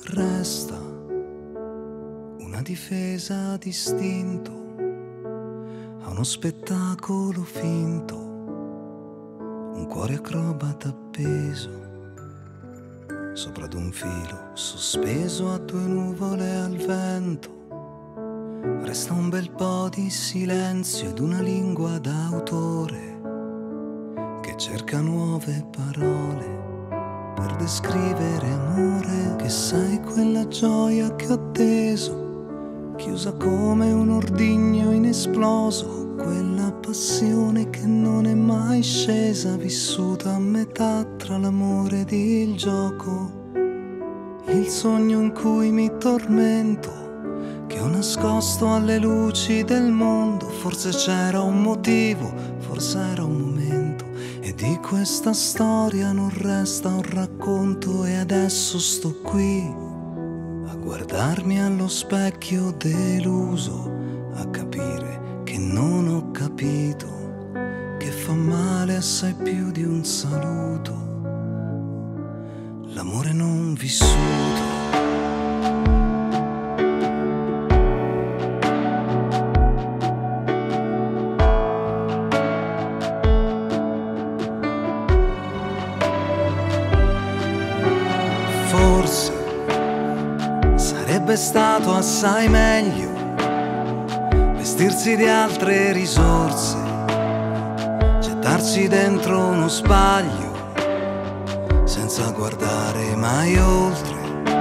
resta una difesa d'istinto a uno spettacolo finto, un cuore acrobata appeso sopra ad un filo sospeso a due nuvole al vento. Resta un bel po' di silenzio ed una lingua d'autore che cerca nuove parole per descrivere amore, che sai quella gioia che ho atteso, chiusa come un ordigno inesploso, quella passione che non è mai scesa, vissuta a metà tra l'amore ed il gioco, il sogno in cui mi tormento, che ho nascosto alle luci del mondo. Forse c'era un motivo, forse era un momento, e di questa storia non resta un racconto. E adesso sto qui a guardarmi allo specchio deluso, a capire che non ho capito, che fa male assai più di un saluto, l'amore non vissuto. Forse sarebbe stato assai meglio vestirsi di altre risorse, gettarsi dentro uno spaglio senza guardare mai oltre,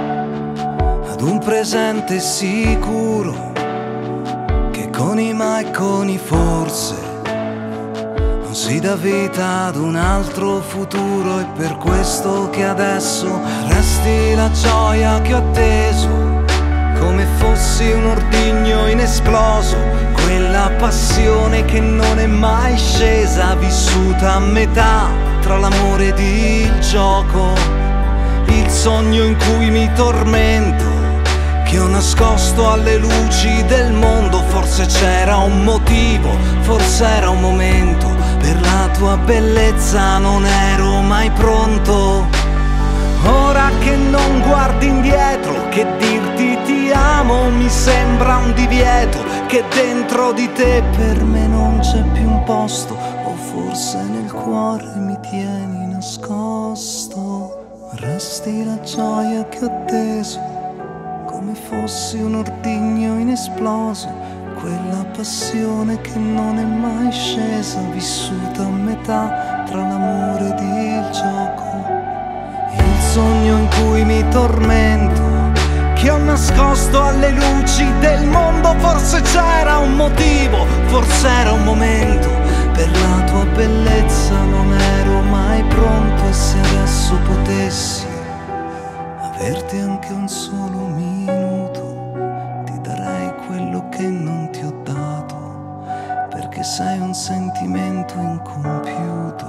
ad un presente sicuro che con i ma e con i forse non si dà vita ad un altro futuro. È per questo che adesso resti la gioia che ho atteso, come fossi un ordigno inesploso, quella passione che non è mai scesa, vissuta a metà tra l'amore ed il gioco, il sogno in cui mi tormento, che ho nascosto alle luci del mondo. Forse c'era un motivo, forse era un momento, per la tua bellezza non ero mai pronto. Ora che non guardi indietro, che dirti ti amo mi sembra un divieto, che dentro di te per me non c'è più un posto, o forse nel cuore mi tieni nascosto. Resti la gioia che ho atteso, come fossi un ordigno inesploso, quella passione che non è mai scesa, vissuta a metà tra l'amore ed il gioco, il sogno in cui mi tormento, che ho nascosto alle luci del mondo. Forse c'era un motivo, forse era un momento, per la tua bellezza non ero mai pronto. E se adesso potessi averti anche un solo minuto, ti darei quello che non ti ho dato, perché sei un sentimento incompiuto,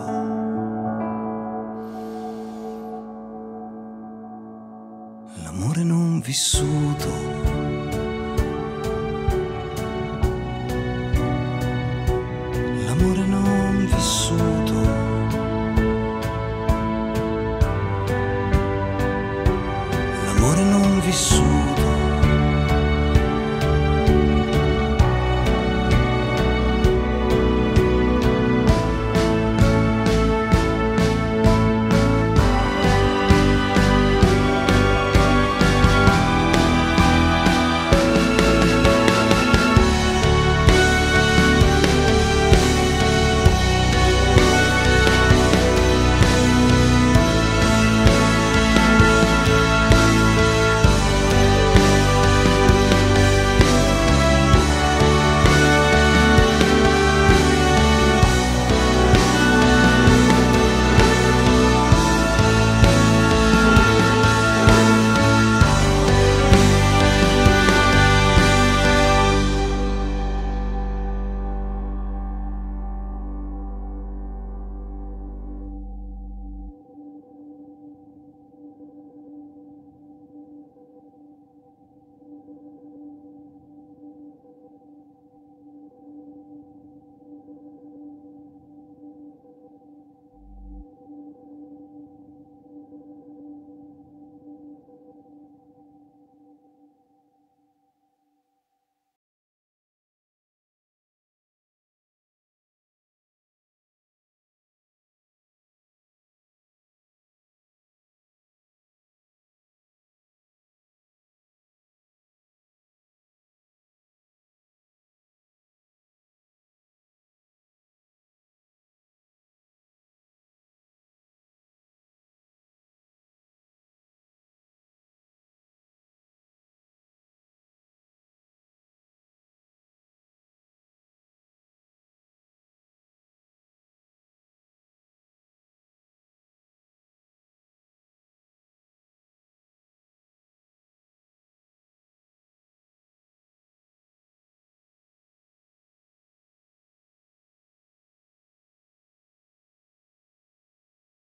l'amore non vissuto. L'amore non vissuto. L'amore non vissuto.